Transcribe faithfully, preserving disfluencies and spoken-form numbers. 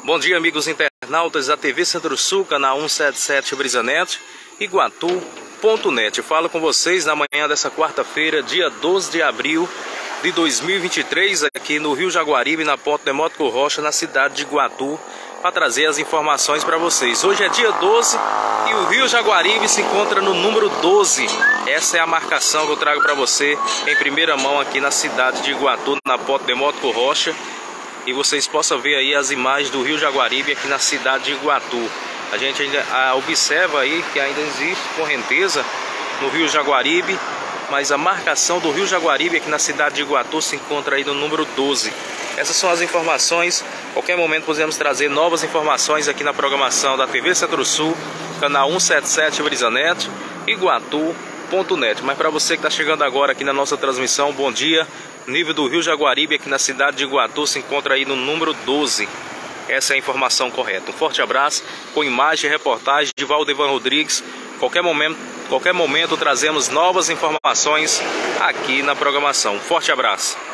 Bom dia, amigos internautas da T V Centro-Sul, canal cento e setenta e sete Brisanet, Iguatu ponto net. Falo com vocês na manhã dessa quarta-feira, dia doze de abril de dois mil e vinte e três, aqui no Rio Jaguaribe, na Ponte Demótico Rocha, na cidade de Iguatu, para trazer as informações para vocês. Hoje é dia doze e o Rio Jaguaribe se encontra no número doze. Essa é a marcação que eu trago para você em primeira mão aqui na cidade de Iguatu, na Ponte Demótico Rocha. E vocês possam ver aí as imagens do Rio Jaguaribe aqui na cidade de Iguatu. A gente ainda observa aí que ainda existe correnteza no Rio Jaguaribe, mas a marcação do Rio Jaguaribe aqui na cidade de Iguatu se encontra aí no número doze. Essas são as informações. Qualquer momento podemos trazer novas informações aqui na programação da T V Centro-Sul, canal cento e setenta e sete Brisanet, Iguatu ponto net. Mas para você que está chegando agora aqui na nossa transmissão, bom dia. Nível do Rio Jaguaribe aqui na cidade de Iguatu se encontra aí no número doze. Essa é a informação correta. Um forte abraço, com imagem e reportagem de Valdevan Rodrigues. Qualquer momento, qualquer momento trazemos novas informações aqui na programação. Um forte abraço.